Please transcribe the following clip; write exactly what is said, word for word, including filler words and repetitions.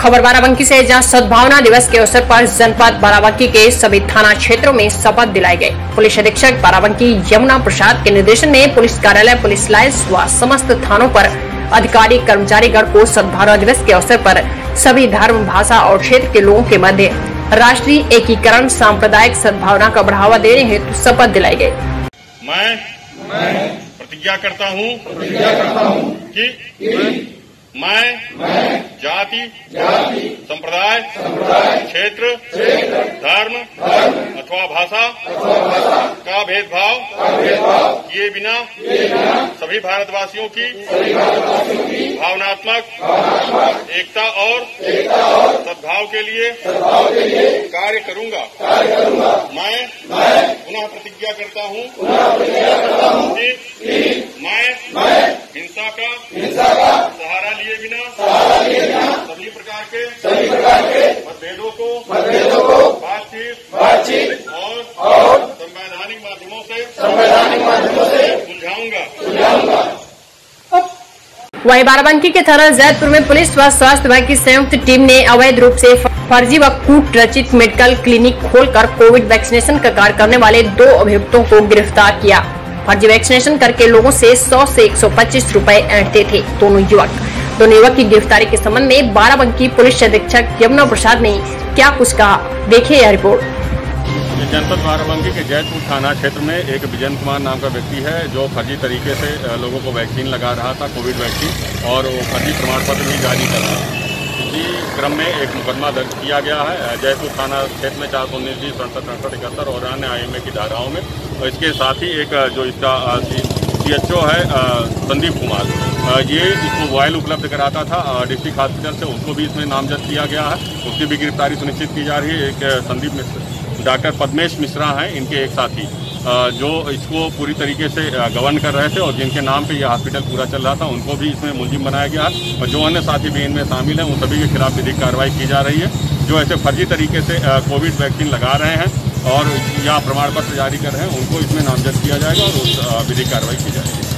खबर बाराबंकी से, जहां सद्भावना दिवस के अवसर पर जनपद बाराबंकी के सभी थाना क्षेत्रों में शपथ दिलाई गई। पुलिस अधीक्षक बाराबंकी यमुना प्रसाद के निर्देशन में पुलिस कार्यालय, पुलिस लाइन्स व समस्त थानों पर अधिकारी कर्मचारीगण को सद्भावना दिवस के अवसर पर सभी धर्म, भाषा और क्षेत्र के लोगों के मध्य राष्ट्रीय एकीकरण, सांप्रदायिक सद्भावना का बढ़ावा देने हेतु शपथ दिलाई गई। मैं, मैं प्रतिज्ञा करता हूँ प्रतिज्ञा करता हूँ कि मैं, मैं जाति, जाति संप्रदाय, संप्रदाय क्षेत्र, क्षेत्र धर्म, धर्म अथवा भाषा, अथवा भाषा का भेदभाव, का भेदभाव किए बिना, किए बिना सभी भारतवासियों की, सभी भारतवासियों की भावनात्मक, भावनात्मक एकता और, एकता और सद्भाव के लिए, सद्भाव के लिए कार्य करूंगा, कार्य करूंगा। मैं, मैं पुनः प्रतिज्ञा करता हूँ, पुनः प्रतिज्ञा करता हूँ कि, कि मैं, मैं हिंसा का, हिंसा का सहारा लिए बिना, सहारा लिए बिना सभी प्रकार के, सभी प्रकार के मतभेदों को, मतभेदों को बातचीत, बातचीत और, और संवैधानिक माध्यमों से, संवैधानिक माध्यमों से सुलझाऊंगा, सुलझाऊंगा। वहीं बाराबंकी के थाना जैदपुर में पुलिस व स्वास्थ्य विभाग की संयुक्त टीम ने अवैध रूप से फर्जी व कूट रचित मेडिकल क्लिनिक खोलकर कोविड वैक्सीनेशन का कार्य करने वाले दो अभियुक्तों को गिरफ्तार किया। फर्जी वैक्सीनेशन करके लोगों से सौ से एक सौ पच्चीस रूपए ऐंठते थे दोनों युवक। दोनों युवक की गिरफ्तारी के संबंध में बाराबंकी पुलिस अधीक्षक यमुना प्रसाद ने क्या कुछ कहा, देखिए यह रिपोर्ट। जनपद बाराबंकी के जैदपुर थाना क्षेत्र में एक विजय कुमार नाम का व्यक्ति है जो फर्जी तरीके से लोगों को वैक्सीन लगा रहा था, कोविड वैक्सीन, और वो फर्जी प्रमाण पत्र भी जारी कर रहा था। इसी क्रम में एक मुकदमा दर्ज किया गया है जैदपुर थाना क्षेत्र में चार सौ उन्नीस जी सड़सठ अड़सठ इकहत्तर और अन्य आई एम ए की धाराओं में। और इसके साथ ही एक जो इसका सी एच ओ है संदीप कुमार, ये इसको मोबाइल उपलब्ध कराता था डिस्ट्रिक्ट हॉस्पिटल से, उसको भी इसमें नामजद किया गया है। उसकी भी गिरफ्तारी सुनिश्चित की जा रही है। एक संदीप मिश्र, डॉक्टर पद्मेश मिश्रा हैं इनके एक साथी, जो इसको पूरी तरीके से गवर्न कर रहे थे और जिनके नाम पे ये हॉस्पिटल पूरा चल रहा था, उनको भी इसमें मुलजिम बनाया गया है। और जो अन्य साथी भी इनमें शामिल हैं उन सभी के खिलाफ विधिक कार्रवाई की जा रही है, जो ऐसे फर्जी तरीके से कोविड वैक्सीन लगा रहे हैं और या प्रमाण पत्र जारी कर रहे हैं, उनको इसमें नामजद किया जाएगा और उस विधिक कार्रवाई की जाएगी।